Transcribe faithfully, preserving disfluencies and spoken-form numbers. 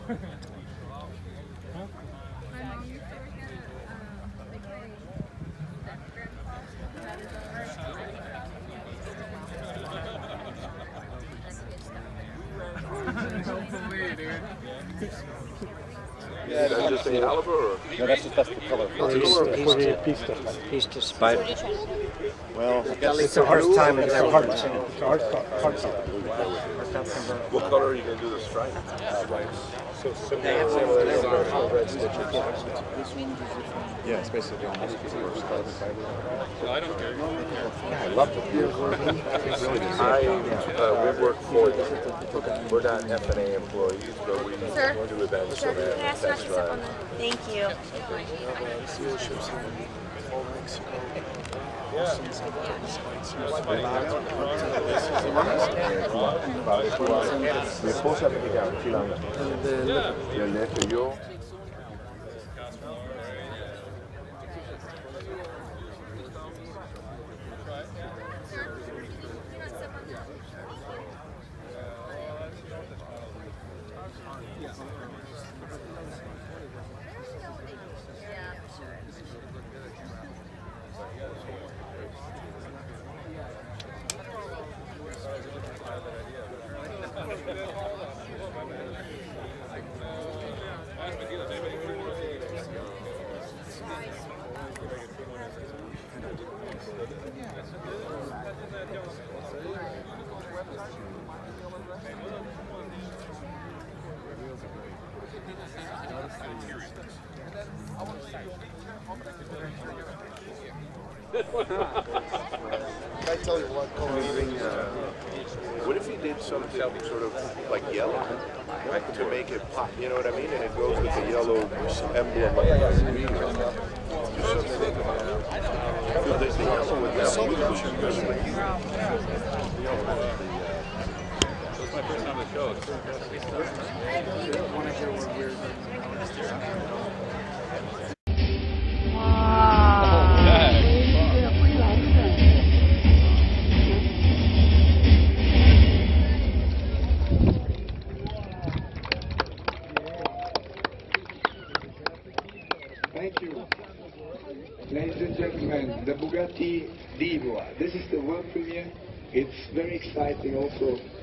Yeah, that's just a caliber, or? No, that's just that's the color. Pista. Pista. Pista. Spider. Well, it's the first time it's a hard time. It's a hard hard color. What color are you going to do the stripe? Uh, white. So similar, similar to red stitches. Yeah, it's basically almost carbon fiber. I don't care. Yeah, I love the beer. I, uh, we work for them. We're not F N A employees, but we Sir? do events Sir, for them. can I ask That's you something? right. Thank you. Mi esposa mexicana, chilanga. Del este yo. I tell you what, Leaving, uh, what if he did something sort of like yellow to make it pop? You know what I mean? And it goes with the yellow emblem of the movie. Just something to think about. Because there's the yellow with that blue. This is my first time at the show. Thank you. Ladies and gentlemen, the Bugatti Divo. This is the world premiere. It's very exciting also